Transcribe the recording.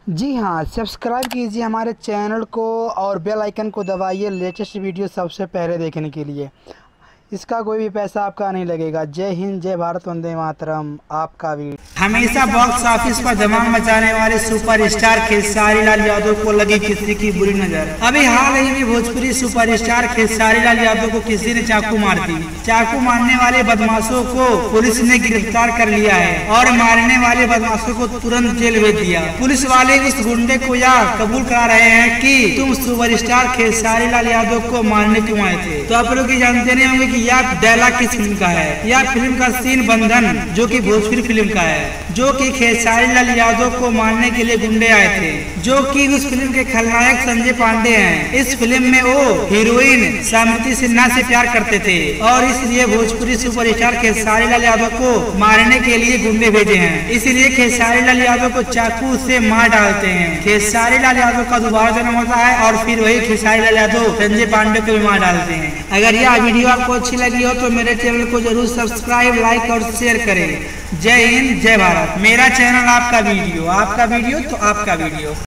जी हाँ, सब्सक्राइब कीजिए हमारे चैनल को और बेल आइकन को दबाइए लेटेस्ट वीडियो सबसे पहले देखने के लिए। इसका कोई भी पैसा आपका नहीं लगेगा। जय हिंद, जय भारत, वंदे मातरम। आपका भी हमेशा बॉक्स ऑफिस पर धमाल मचाने वाले सुपरस्टार खेसारी लाल यादव को लगी किसी की बुरी नजर। अभी हाल ही में भोजपुरी सुपरस्टार खेसारी लाल यादव को किसी ने चाकू मार दी। चाकू मारने वाले बदमाशों को पुलिस ने गिरफ्तार कर लिया है और मारने वाले बदमाशों को तुरंत जेल भेज दिया। पुलिस वाले उस गुंडे को यह कबूल करा रहे हैं कि तुम सुपरस्टार खेसारी लाल यादव को मारने क्यों आए थे। तो आप लोग जानते नहीं होंगे यह डायलॉग किस फिल्म का है। यह फिल्म का सीन बंधन, जो कि भोजपुरी फिल्म का है, जो कि खेसारी लाल यादव को मारने के लिए गुंडे आए थे, जो कि उस फिल्म के खलनायक संजय पांडे हैं। इस फिल्म में वो हीरोइन समृति सिन्हा से प्यार करते थे और इसलिए भोजपुरी सुपरस्टार खेसारी लाल यादव को मारने के लिए गुंडे भेजे हैं। इसलिए खेसारी लाल यादव को चाकू से मार डालते हैं। खेसारी लाल यादव का दोबारा जन्म होता है और फिर वही खेसारी लाल यादव संजय पांडे को भी मार डालते हैं। अगर यह वीडियो आपको अच्छी लगी हो तो मेरे चैनल को जरूर सब्सक्राइब, लाइक और शेयर करें। जय हिंद, जय भारत। मेरा चैनल आपका वीडियो तो आपका वीडियो।